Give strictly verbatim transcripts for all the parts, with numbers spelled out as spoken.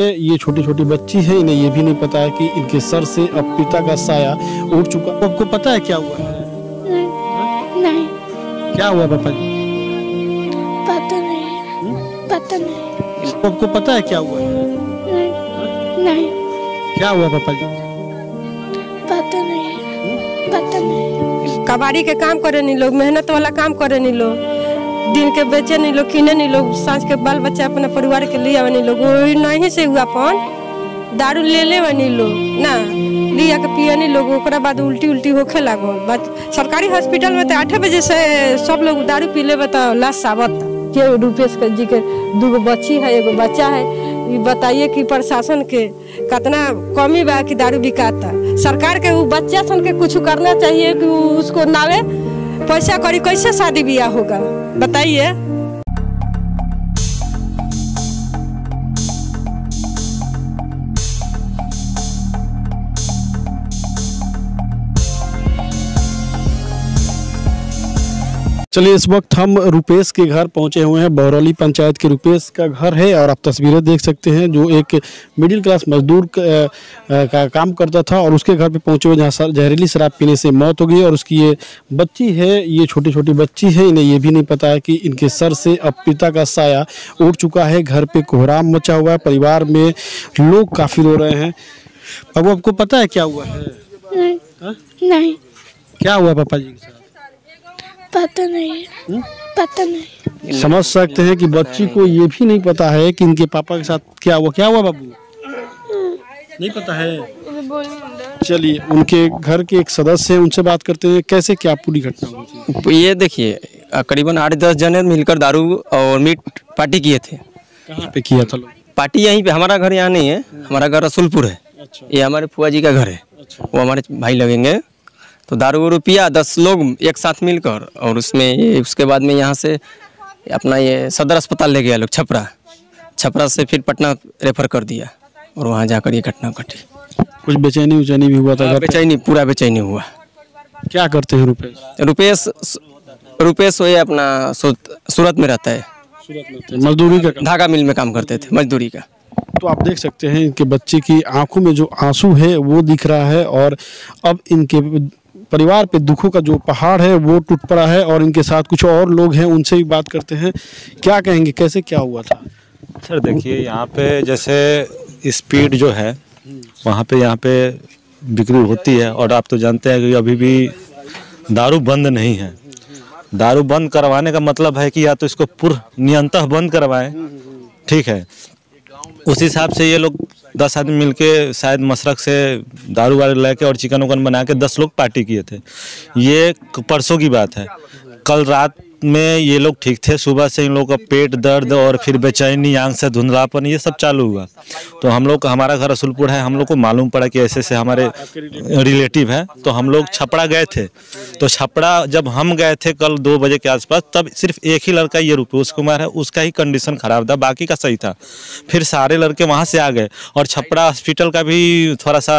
ये छोटी छोटी बच्ची है, इन्हें ये भी नहीं पता है कि इनके सर से अब पिता का साया उठ चुका। आपको पता है क्या हुआ है? नहीं, नहीं। क्या हुआ पापा जी? पता नहीं, पता नहीं। आपको पता है क्या हुआ है? नहीं, नहीं। क्या हुआ पापा जी? पता नहीं, पता नहीं। कबाड़ी के काम करे नहीं लोग, मेहनत वाला काम करे नहीं लोग, दिन के बेचे नहीं लोग, किने नहीं लोग, सांझ के बाल बच्चा अपने परिवार के लिए नहीं लोग, वही नहीं से हुआ अपन दारू ले ले नहीं लोग ना लिया के पिए नहीं लोग, ओकरा बाद उल्टी उल्टी होखे लागल। सरकारी हॉस्पिटल में तो आठ बजे से सब लोग दारू पी ले तो लाश साबत के रूपेश जी के दो बच्ची है, एगो बच्चा है। ये बताइए कि प्रशासन के कितना कमी बा कि दारू बिकाता। सरकार के वो बच्चा सन के कुछ करना चाहिए कि उसको नावे पैसा करी कैसे शादी ब्याह होगा बताइए। चलिए, इस वक्त हम रुपेश के घर पहुंचे हुए हैं। बहरौली पंचायत के रुपेश का घर है और आप तस्वीरें देख सकते हैं, जो एक मिडिल क्लास मजदूर का, का काम करता था और उसके घर पे पहुंचे हुए जहां जहरीली शराब पीने से मौत हो गई। और उसकी ये बच्ची है, ये छोटी छोटी बच्ची है, इन्हें ये भी नहीं पता है कि इनके सर से अब पिता का साया उठ चुका है। घर पे कोहराम मचा हुआ है, परिवार में लोग काफ़ी रो रहे हैं। अब आपको पता है क्या हुआ है? नहीं, हा? नहीं। क्या हुआ पापा जी के साथ? पता नहीं, पता नहीं। समझ सकते हैं कि बच्ची को ये भी नहीं पता है कि इनके पापा के साथ क्या हुआ। क्या हुआ बाबू? नहीं पता है। चलिए, उनके घर के एक सदस्य हैं, उनसे बात करते हैं। कैसे क्या पूरी घटना हुई थी? ये देखिए, करीबन आठ दस जने मिलकर दारू और मीट पार्टी किए थे। कहाँ पे किया था लोग? पार्टी यहीं पे, हमारा घर यहाँ नहीं है, हमारा घर रसूलपुर है। अच्छा। ये हमारे फुआ जी का घर है। अच्छा। वो हमारे भाई लगेंगे। तो दारू वारू पिया दस लोग एक साथ मिलकर, और उसमें ये उसके बाद में यहाँ से अपना ये सदर अस्पताल ले गया लोग, छपरा छपरा से फिर पटना रेफर कर दिया और वहाँ जाकर ये घटना घटी। कुछ बेचैनी उचैनी भी हुआ था? बेचैनी, पूरा बेचैनी हुआ। क्या करते हैं रुपेश? रुपेश रुपेश ये अपना सूरत में रहता है, मजदूरी का, धागा मिल में काम करते थे, मजदूरी का। तो आप देख सकते हैं इनके बच्चे की आंखों में जो आंसू है वो दिख रहा है और अब इनके परिवार पे दुखों का जो पहाड़ है वो टूट पड़ा है। और इनके साथ कुछ और लोग हैं, उनसे भी बात करते हैं। क्या कहेंगे, कैसे क्या हुआ था? सर देखिए, यहाँ पे जैसे स्पीड जो है वहाँ पे यहाँ पे बिक्री होती है, और आप तो जानते हैं कि अभी भी दारू बंद नहीं है। दारू बंद करवाने का मतलब है कि या तो इसको पूर्ण नियंत्रण बंद करवाएं, ठीक है। उस हिसाब से ये लोग दस आदमी मिलके शायद मशरक से दारू वारू लेके और चिकन उकन बना के दस लोग पार्टी किए थे। ये परसों की बात है। कल रात में ये लोग ठीक थे, सुबह से इन लोगों का पेट दर्द और फिर बेचैनी, आंख से धुंधलापन, ये सब चालू हुआ। तो हम लोग, हमारा घर रसूलपुर है, हम लोग को मालूम पड़ा कि ऐसे से हमारे रिलेटिव हैं। तो हम लोग छपरा गए थे। तो छपरा जब हम गए थे कल दो बजे के आसपास, तब सिर्फ एक ही लड़का, ये रुपेश कुमार है, उसका ही कंडीशन ख़राब था, बाकी का सही था। फिर सारे लड़के वहाँ से आ गए और छपरा हॉस्पिटल का भी थोड़ा सा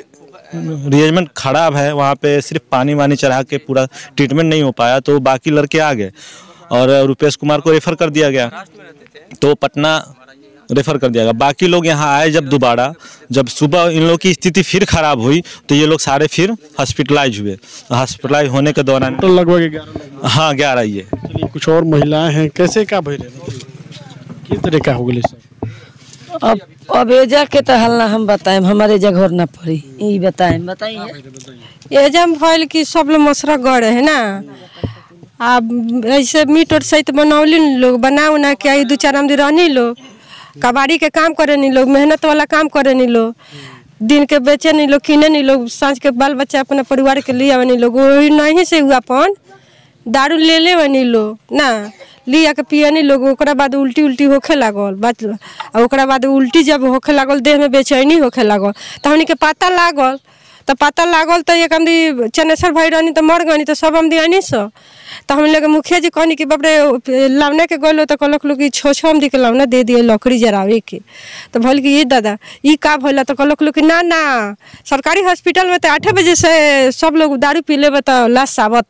रिएजमेंट खराब है, वहाँ पे सिर्फ पानी वानी चढ़ा के पूरा ट्रीटमेंट नहीं हो पाया। तो बाकी लड़के आ गए और रुपेश कुमार को रेफ़र कर दिया गया, तो पटना रेफ़र कर दिया गया। बाकी लोग यहाँ आए जब दोबारा, जब सुबह इन लोगों की स्थिति फिर ख़राब हुई तो ये लोग सारे फिर हॉस्पिटलाइज हुए। हॉस्पिटलाइज होने के दौरान तो लगभग ग्यारह, हाँ ग्यारह ये कुछ और महिलाएं हैं। कैसे क्या भय किस तरह का हो गए? अब अब एजा के तो हल ना हम बताएं, हमारे जगह ना पड़ी, ये बताएं बताइए। एजा में फैल की सब लोग मशरक गड़े है ना, अब ऐसे मीट और सहित बनौली लोग बना उना के आई, दो चार आमदी रहनी लोग, कबाड़ी के काम करे नहीं लोग, मेहनत वाला काम करे नहीं लोग, दिन के बेचे नहीं लोग, किने नहीं लोग, सांझ के बाल बच्चा अपने परिवार के लिए नहीं लोग, वही नहीं से हुआ अपन दारू ले ले नहीं लोग ना लिया के पिए नहीं लोग, ओकरा बाद उल्टी उल्टी होखे लागल। बात और ओकरा बाद उल्टी जब होखे लागल, देह में बेचैनी होखे लागल, तो हमनी के पता लागल। तो पता लागल तो एक आमदी चनेश्वर भाई रहनी तो मर गनी, तो सब आमदी आनी सो। तो हम लोग मुखिया जी कहनी कि बाप रे लावने के गलो, तो कहलक लोग कि छो छो आमदी के लावना दे दिए लकड़ी जरावे के। तो भल कि ये दादा ये का भला, तो कहलक लोग कि ना ना सरकारी हॉस्पिटल में तो आठ बजे से सब लोग दारू पी ले तो लाश साबत।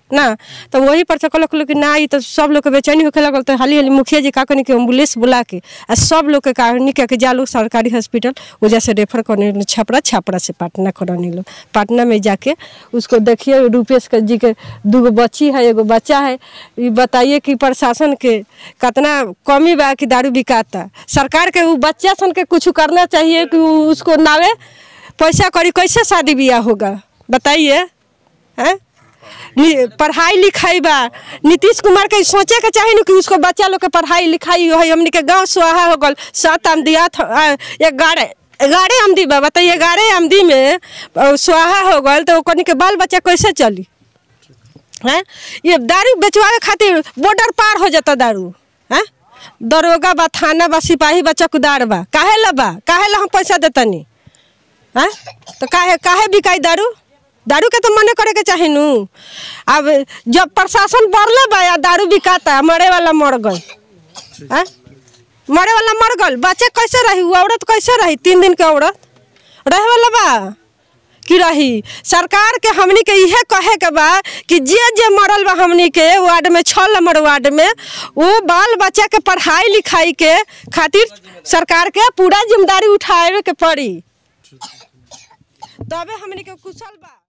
ना। तो वही पर से कहल कि ना ई तो सब लोग के बेचैनी होखे लगल। तो हाली हाली मुखिया जी का कहनी कि एम्बुलेंस बुला के आ सब लोग के कहनी के जा लोग सरकारी हॉस्पिटल वजह से रेफर करने लो छपरा, छपरा से पटना करने लो। पटना में जाके उसको देखिए रूपेश जी के दूगो बच्ची है, एगो बच्चा है। ये बताइए कि प्रशासन के कितना कमी बा कि दारू बिकाता। सरकार के वो बच्चा सन के कुछ करना चाहिए कि उसको नावे पैसा करी कैसे शादी ब्याह होगा बताइए। हैं पढ़ाई लिखाई बा, नीतीश कुमार के सोचे के चाहिए कि उसको बच्चा लोग के पढ़ाई लिखाई हो। हमने के गाँव सुहा हो गल सात आमदिया ग्यारह ग्यारह आमदी बा बताइए। ग्यारह आमदी में सुहा हो गल तो कनी के बाल बच्चा कैसे चली हैं। ये दारू बेचवावे खातिर बॉर्डर पार हो जाता दारू। हैं दरोगा बा, थाना बा, सिपाही बा, चौकीदार बा, काहे ला बा, काहे ला हम पैसा देतनी हैं। तो काहे काहे बिकाई दारू, दारू के तो मने करे के चाहे नू। अब जब प्रशासन बढ़ले बा या दारू बिकाता, मरे वाला मर गए हैं, मरे वाला मर गल, बच्चे कैसे रही, वो औरत कैसे रही, तीन दिन के औरत रहे वाला बा कि रही। सरकार के हमनी के यह कहे के बा कि जे जे मरल बा हमनी के वार्ड में छः नंबर वार्ड में वो बाल बच्चा के पढ़ाई लिखाई के खातिर सरकार के पूरा जिम्मेदारी उठावे के पड़ी, तबे हमनी के कुशल बा।